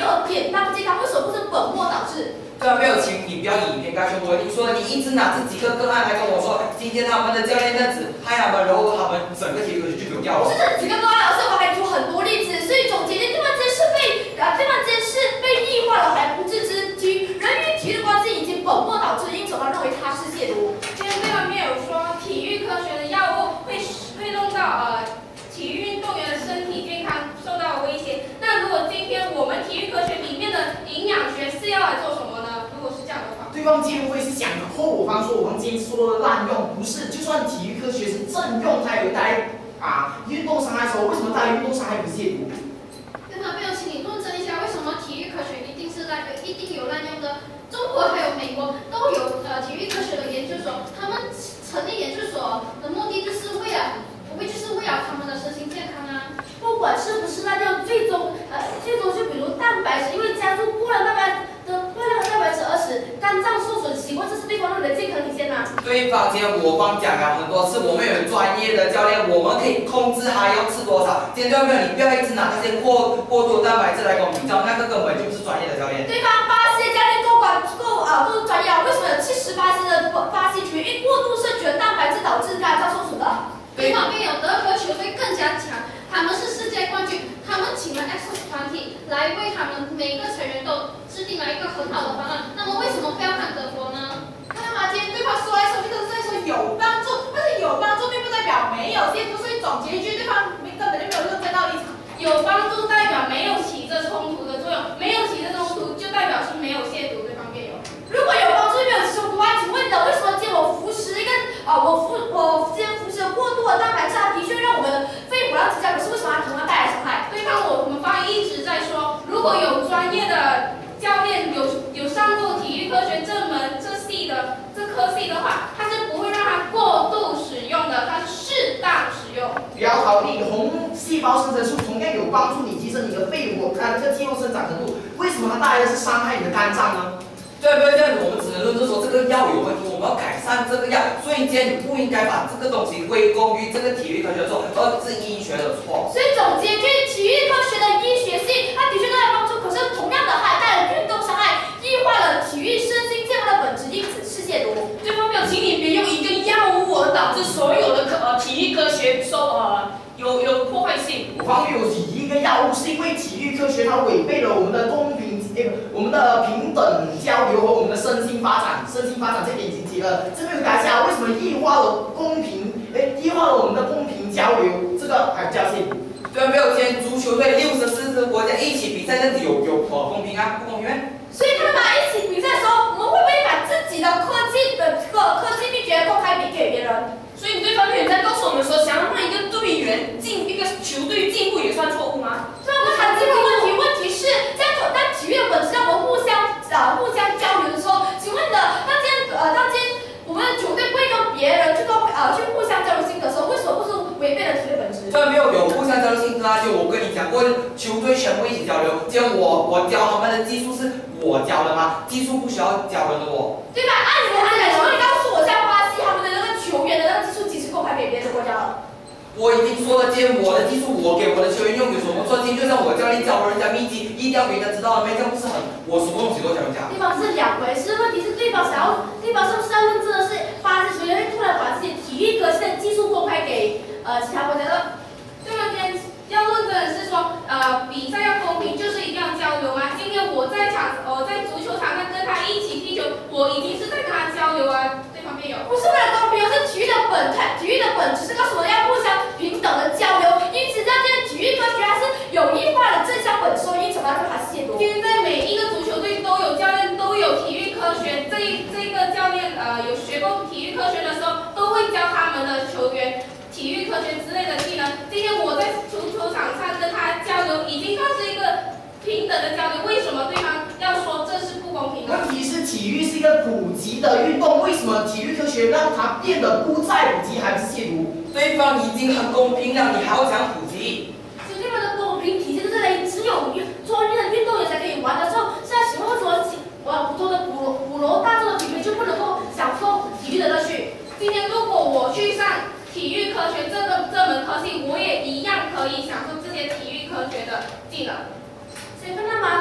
有典当健康，为什么不是本末倒置？ 对啊，没有，请你不要以偏概全。我已经说了，你一直拿这几个个案来跟我说，今天他们的教练这样子害他们，然后他们整个体育科学就丢掉了。 不是这几个个案，而是我还举很多例子，所以总结的对方真是被异化了还不自知，人与体育的关系已经本末倒置，因此他认为他是亵渎。 今天对方面有说，体育科学的药物会弄到体育运动员的身体健康受到威胁。那如果今天我们体育科学里面的营养学是要来做什么呢？如果是这样的话， 对方监会是想后方说我们今天说的滥用，不是，就算体育科学是正用，它也会带来运动伤害的时候，为什么带来运动伤害不是亵渎？ 对方没有，请你论证一下，为什么体育科学一定有滥用的？中国还有美国都有体育科学的研究所，他们成立研究所的目的就是为了他们的身心健康啊。 不管是不是滥用，最终就比如蛋白质，因为加入过量蛋白质而使肝脏受损习惯，这是对方认为的健康体现啊。 对方今天我方讲了很多次，我们有专业的教练，我们可以控制他要吃多少。今天对方你不要一直拿那些过多的蛋白质来跟我比较，那个根本就不是专业的教练。 对方巴西的教练够专业，为什么有70%的巴西球员因过度摄取的蛋白质导致肝脏受损的？ 对方面有德国球队更加强，他们是世界冠军，他们请了 X 团体来为他们每个成员都制定了一个很好的方案。那么为什么非要看德国呢？ 看嘛，今天对方说来说去都是在说有帮助，但是有帮助并不代表没有亵渎，所以总结一句，对方根本就没有认真到立场。 有帮助代表没有起着冲突的作用，没有起着冲突就代表是没有亵渎，对方辩友。 如果有帮助没有起冲突啊，请问的为什么今天我服食我今天服食了过度的蛋白质，它的确让我们肺活量增加，可是为什么它同样带来伤害？ 对方我们方一直在说，如果有专业的教练有上过体育科学这科系的话，他是不会让它过度使用的，它是适当使用。 不要逃避，红细胞生成素同样有帮助你提升你的肺活，这个肌肉生长程度。为什么它带来的是伤害你的肝脏呢？ 对不对？这样子我们只能论证说这个药有问题，我们要改善这个药。所以今天你不应该把这个东西归功于这个体育科学的错，而是医学的错。 所以总结就是体育科学的医学性，它的确带来帮助，可是同样的还带来运动伤害，异化了体育身心健康的本质，因此是亵渎。 对方没有，请你别用一个药物而导致所有的体育科学有破坏性。 我方有以一个药物是因为体育科学它违背了我们的我们的平等交流和我们的身心发展，这点已经提了。这边有大家为什么异化了我们的公平交流，这个还比较亵渎。 对，没有，今天足球队64支国家一起比赛，这样子有公平啊？不公平吗？ 所以他们一起比赛的时候，我们会不会把自己的科技秘诀公开给别人？ 所以对方辩友在告诉我们说，想要让一个队员一个球队进步也算错误吗？ 对啊，我谈这个问题是这样做，但体育的本质让我们互相交流的时候，请问的，当今天我们的球队会跟别人去互相交流心得的时候，为什么不是违背了体育本质？ 对，没有互相交流心得啊！就我跟你讲过，球队全部一起交流。今天我教他们的技术是我教的吗？技术不需要教人的我。 对吧？按理来说，你告诉我，像巴西他们的那个球员的那个技术其实公开给别的国家了。 我已经说了，今天我的技术我给我的球员用，有什么错？今天就像我教练教人家秘籍，一定要给人家知道了没？这样不是我什么东西都教人家。 对方是两回事，问题是对方是不是要认真的是巴西球员会突然把自己体育科系的技术公开给其他国家的？ 对方今天要论证的是说，比赛要公平，就是一定要交流啊。今天我在足球场上跟他一起踢球，我已经是在跟他交流啊。对方辩友， 不是为了公平，是体育的本质是告诉我们要互相平等的交流，因此这样体育科学它是有异化的正向本质，因此它就还是亵渎。 今天在每一个足球队都有教练，都有体育科学，这个教练有学过体育科学的时候，都会教他们的球员体育科学之类的技能。今天我在足球场上跟他交流，已经算是一个平等的交流，为什么对方要说这是不公平的？ 问题是体育是一个普及的运动，为什么体育科学让它变得不再普及，还不是亵渎？ 对方已经很公平了，你还要讲普及？ 所以对方的公平体现在只有专业的运动员才可以玩的时候，现在请问为什么普通的普罗大众的体育就不能够享受体育的乐趣？ 今天如果我去上体育科学这门科系，我也一样可以享受这些体育科学的技能。 所以看到吗？就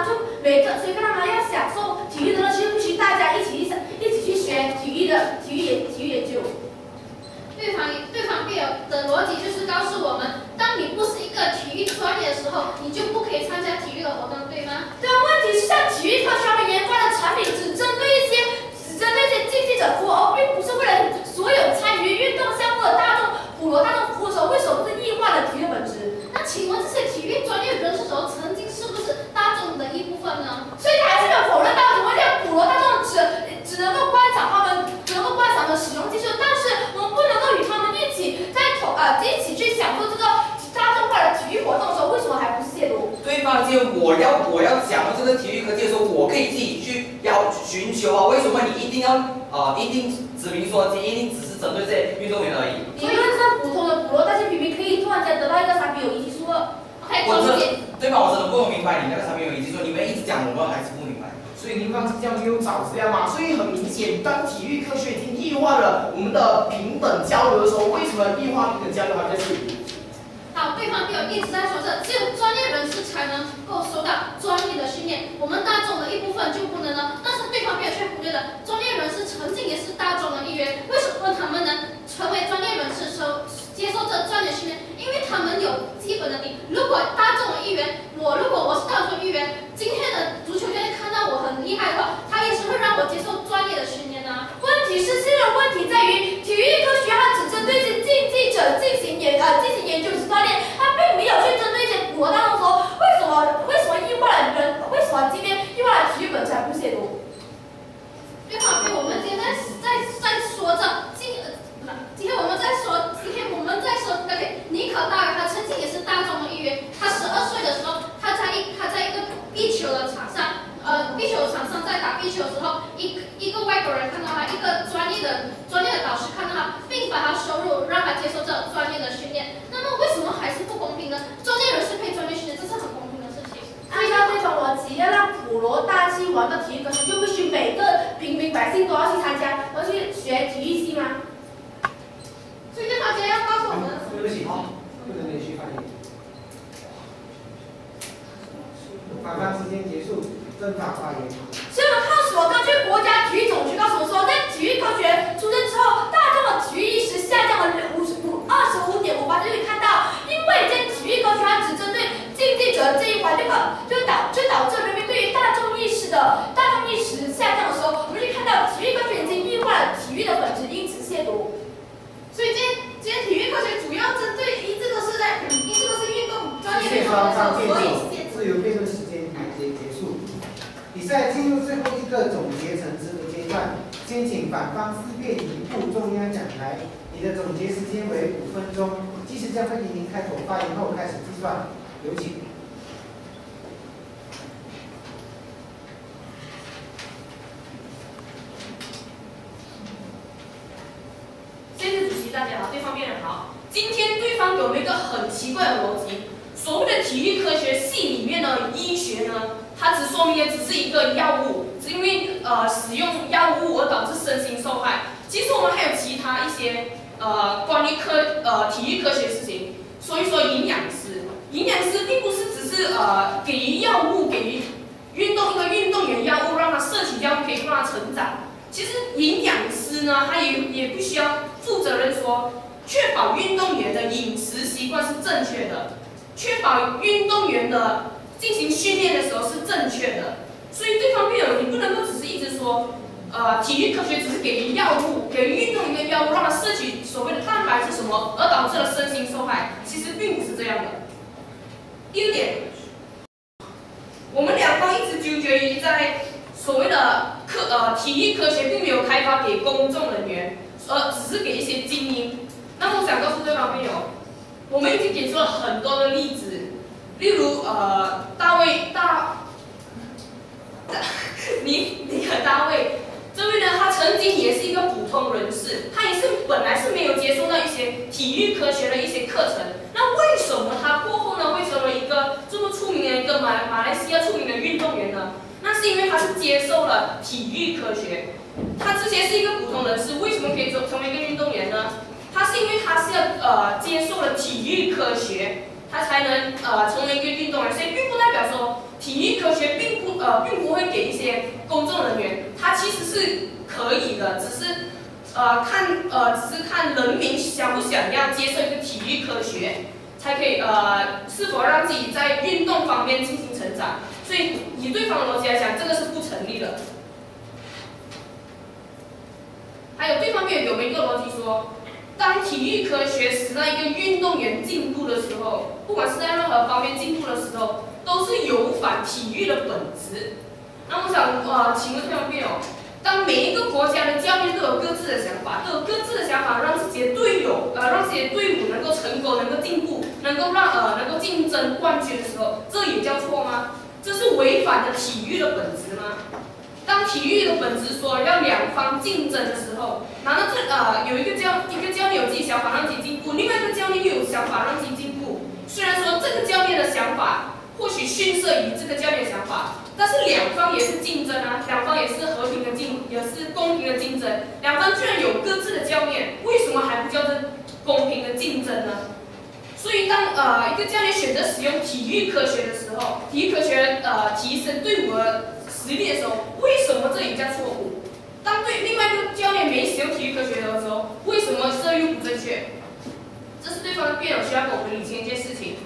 所以干嘛要享受体育的乐趣，必须大家一起去学体育研究。 对方辩友的逻辑就是告诉我们，当你不是一个体育专业的时候，你就不可以参加体育的活动，对吗？ 对啊，问题是像体育科学他们研发的产品只针对一些竞技者服务，而并不是为了所有参与运动项目的普罗大众服务的时候，为什么不是异化了体育本质？ 那请问这些体育专业人士曾经是不是大众的一部分呢？ 所以他还是没有否认到，怎么讲普罗大众只能够观赏他们使用技术，但是我们不能够与他们一起去享受这个大众化的体育活动的时候，为什么还不是亵渎？ 对方就我要讲这个体育科技的时候，我可以自己去寻求啊，为什么你一定要一定指明说一定只是针对这些运动员而已？ 理论上普通的普罗大众平民可以突然间得到一个3比5以及数2。 对吧？我真的不能明白你那个3比5以及数，你们一直讲我们还是不明白。 所以您刚这样就有找资料嘛？所以很明显，当体育科学已经异化了我们的平等交流的时候，为什么异化平等交流还在这里？ 好，对方辩友一直在说只有专业人士才能够受到专业的训练，我们大众的一部分就不能呢？但是对方辩友却忽略了，专业人士曾经也是大众的一员，为什么他们能成为专业人士接受这专业训练？因为他们有基本能力。如果大众的一员，如果我是大众一员，今天的足球教练看到我很厉害的话，他也是会让我接受专业的训练啊。 问题是现在的问题在于，体育科学它只针对一些竞技者进行研究及锻炼，它并没有去针对一些普罗大众说为什么异化了人，为什么今天异化了体育本质还不亵渎？ 对方辩友，我们今天在说着今天我们在说那个尼可大尔，他曾经也是大众的一员。他12岁的时候，他在一个壁球场上在打壁球的时候，一个外国人看到他，一个专业的导师看到他，并把他收入，让他接受这专业的训练。那么为什么还是不公平呢？专业人士配专业训练，这是很公平的事情。 按照这种逻辑，要让普罗大众玩到体育科学，就必须每个平民百姓都要去参加，都去学体育系吗？ 所以对方今天要告诉我们， 对不起，不能连续发言。反方时间结束，正法发言。 所以我们靠什么？根据国家体育总局告诉我说，在体育科学出生之后，大众的体育意识下降了25.58%，就可以看到，因为这体育科学它只针对竞技者这一环，就导致人民对于大众意识下降的时候，我们就看到体育科学已经异化了体育的本质，因此亵渎。 所以今天体育科学主要针对一直都是运动专业运动的张所以自由辩论时间结束，比赛进入最后一个总结陈词的阶段，先请反方4辩移步中央讲台，你的总结时间为5分钟，计时将会于您开口发言后开始计算，有请。 大家好，对方辩人好。今天对方给我们一个很奇怪的逻辑，所谓的体育科学系里面的医学呢，它只说明的只是一个药物，是因为使用药物而导致身心受害。其实我们还有其他一些关于体育科学的事情，所以说营养师并不是只是给予药物，给予一个运动员药物，让他摄取药物可以让他成长。其实营养师呢，他也必须要负责任说，确保运动员的饮食习惯是正确的，确保运动员的进行训练的时候是正确的。所以对方辩友，你不能够只是一直说，体育科学只是给予药物，给予运动员一个药物，让他摄取所谓的蛋白质什么，而导致了身心受害。其实并不是这样的。第二点，我们两方一直纠结于在所谓的体育科学并没有开发给公众人员，而只是给一些精英。那么我想告诉对方辩友，我们已经给出了很多的例子，例如尼可大卫这位呢，他曾经也是一个普通人士，他也是本来是没有接受到一些体育科学的一些课程。那为什么他过后呢会成为一个这么出名的一个马来西亚出名的运动员呢？那是因为他是接受了体育科学。他之前是一个普通人士，为什么可以成为一个运动员呢？他是因为他是要接受了体育科学，他才能成为一个运动员。所以并不代表说体育科学并不并不会给一些公众人员，它其实是可以的，只是看人民想不想要接受一个体育科学，才可以是否让自己在运动方面进行成长。所以以对方的逻辑来讲，这个是不成立的。还有对方面有没有一个逻辑说，当体育科学使到一个运动员进步的时候，不管是在任何方面进步的时候，都是有反体育的本质。那我想请问对方面当每一个国家的教练都有各自的想法，让自己的队友让自己的队伍能够成功，能够进步，能够竞争冠军的时候，这也叫错吗？这是违反了体育的本质吗？当体育的本质说要两方竞争的时候，难道有一个教练有自己想法让自己进步，另外一个教练又有想法让自己进步？虽然说这个教练的想法或许逊色于这个教练的想法，但是两方也是竞争啊，两方也是和平的也是公平的竞争。两方居然有各自的教练，为什么还不叫做公平的竞争呢？所以当一个教练选择使用体育科学的时候，体育科学提升队伍的实力的时候，为什么这也叫错误？当另外一个教练没使用体育科学的时候，为什么这又不正确？这是对方的辩友需要跟我们理清一件事情。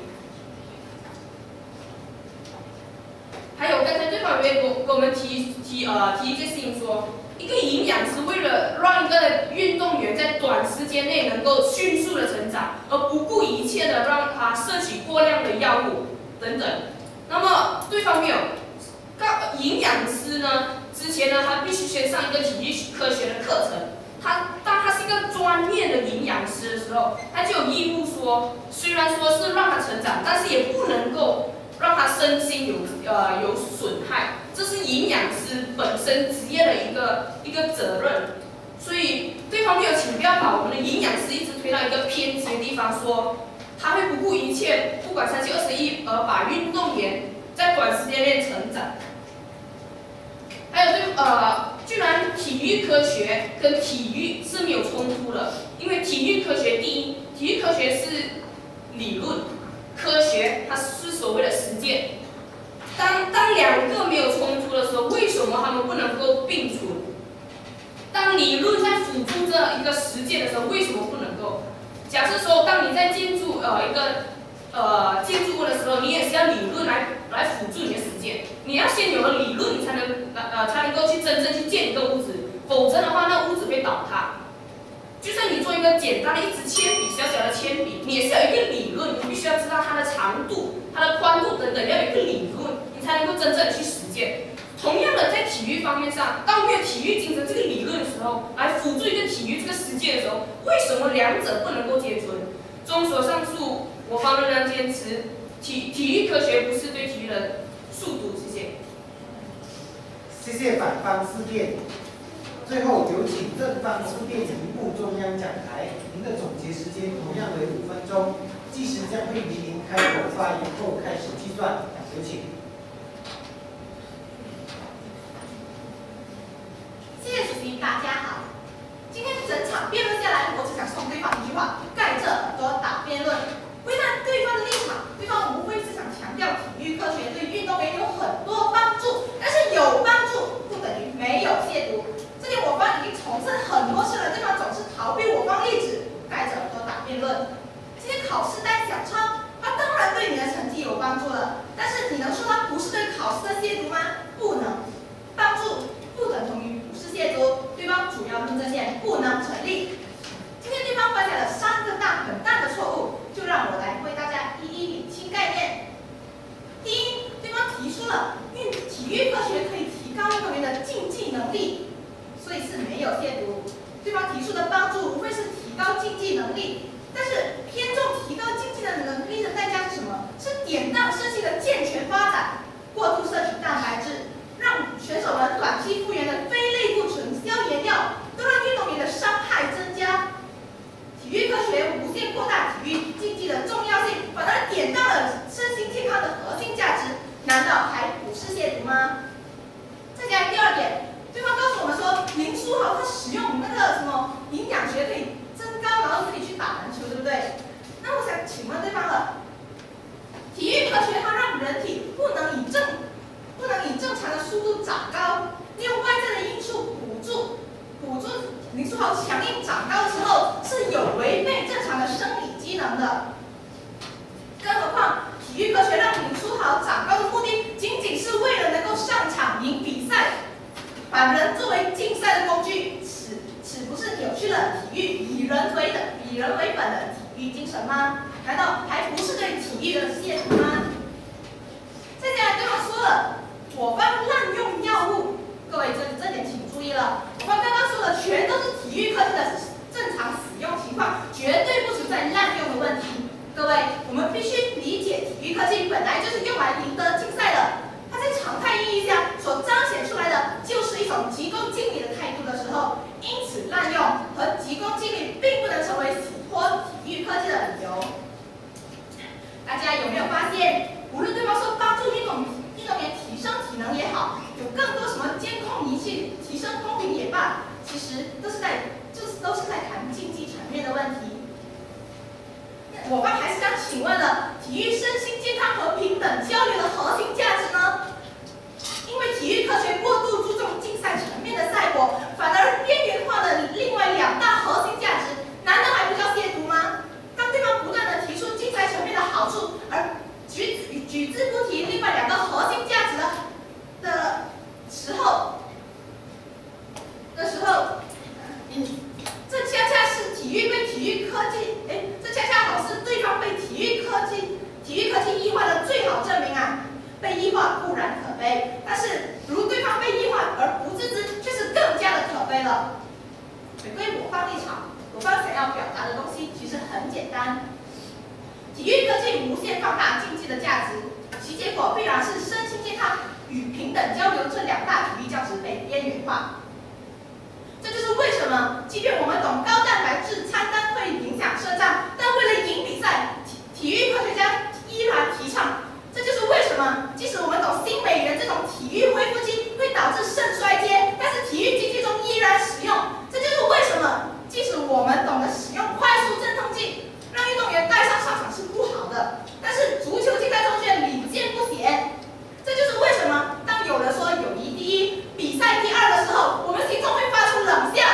还有刚才对方也给我们提一件事情说，一个营养师为了让一个运动员在短时间内能够迅速的成长，而不顾一切的让他摄取过量的药物等等。那么对方没有，营养师呢，之前呢他必须先上一个体育科学的课程。当他是一个专业的营养师的时候，他就有义务说，虽然说是让他成长，但是也不能够让他身心有损害，这是营养师本身职业的一个责任。所以对方没有，请不要把我们的营养师一直推到一个偏激的地方，说他会不顾一切，不管37、21，而把运动员在短时间内成长。还有居然体育科学跟体育是没有冲突的，因为体育科学第一，体育科学是理论。科学它是所谓的实践，当两个没有冲突的时候，为什么他们不能够并存？当理论在辅助这一个实践的时候，为什么不能够？假设说，当你在建筑建筑物的时候，你也是要理论来辅助你的实践，你要先有了理论，你才能够去真正去建一个屋子，否则的话，那屋子会倒塌。就算你做一个简单的一支铅笔，小小的铅笔，你也是有一个理论，你必须要知道它的长度、它的宽度等等，要有一个理论，你才能够真正的去实践。同样的，在体育方面上，当没有体育精神这个理论的时候，来辅助一个体育这个实践的时候，为什么两者不能够兼存？综所上述，我方仍然坚持体育科学不是对体育的速读。谢谢。 谢谢反方思辩。最后有请正方思辩移步中央讲台，您的总结时间同样为5分钟，计时将会于您开口发言后开始计算。有请。 谢谢主席，大家好。今天整场辩论下来，我只想送对方一句话：盖着耳朵打辩论。回答对方的立场，对方无非是想强调体育科学对运动员有很多帮助，但是有帮助不等于没有亵渎。这点我方已经重申很多次了，对方总是逃避我方例子，盖着耳朵打辩论。今天考试带小抄，它当然对你的成绩有帮助了，但是你能说它不是对考试的亵渎吗？不能。帮助不等同于不是亵渎，对方主要论证线不能成立。今天对方犯下了3个很大的错误，就让我来为大家一一理清概念。第一，对方提出了体育科学可以提高运动员的竞技能力，所以是没有亵渎。对方提出的帮助无非是提高竞技能力，但是偏重提高竞技的能力的代价是什么？是典当身心的健全发展，过度摄取蛋白质，让选手们短期复原的非类固醇消炎药，都让运动员的伤害增加。体育机能的。更何况，体育科学让李书豪长高的目的，仅仅是为了能够上场赢比赛，把人作为竞赛的工具，岂不是扭曲了体育以人为本的体育精神吗？难道还不是对体育的亵渎吗？再加上对方说了，我方滥用药物，各位这点请注意了，我方刚刚说的全都是体育科技的正常使用情况，绝对不存在滥用的问题。各位，我们必须理解体育科技本来就是用来赢得竞赛的，它在常态意义下所彰显出来的就是一种急功近利的态度的时候，因此滥用和急功近利并不能成为洗脱体育科技的理由。大家有没有发现，无论对方说帮助运动员提升体能也好，有更多什么监控仪器提升公平也罢，其实都是在谈竞技层面的问题。我方还是想请问了，体育身心健康和平等交流的核心价值呢？因为体育科学过度注重竞赛层面的赛果，反而边缘化了另外两大核心价值，难道还不叫亵渎吗？当对方不断的提出竞赛层面的好处，而举之不提另外两个核心价值的时候，这恰恰是这恰恰好是对方被体育科技异化的最好证明啊！被异化固然可悲，但是如对方被异化而不自知，却是更加的可悲了。回归我方立场，我方想要表达的东西其实很简单：体育科技无限放大竞技的价值，其结果必然是身心健康与平等交流这两大体育价值被边缘化。这就是为什么，即便我们懂高蛋白质餐单会影响肾脏，但为了赢比赛，体育科学家依然提倡。这就是为什么，即使我们懂新美元这种体育恢复剂会导致肾衰竭，但是体育竞技中依然使用。这就是为什么，即使我们懂得使用快速镇痛剂，让运动员带伤上场是不好的，但是足球竞赛中却屡见不鲜。这就是为什么，当有人说友谊第一，比赛第二的时候，我们心中会发出冷笑。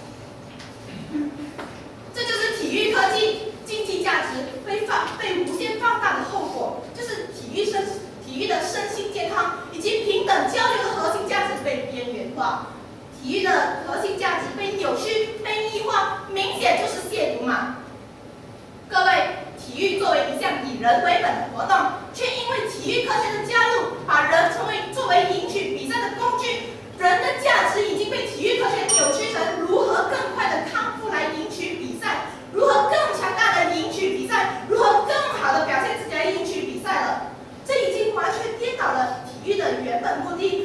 这就是体育科技竞技价值被无限放大的后果，就是体育的身心健康以及平等交流的核心价值被边缘化，体育的核心价值被扭曲、被异化，明显就是亵渎嘛。各位，体育作为一项以人为本的活动，却因为体育科学的加入，把人作为赢取比赛的工具，人的价值已经被体育科学扭曲成如何更快的康复来赢取比赛，如何更强大的赢取比赛，如何更好的表现自己来赢取比赛了。这已经完全颠倒了体育的原本目的，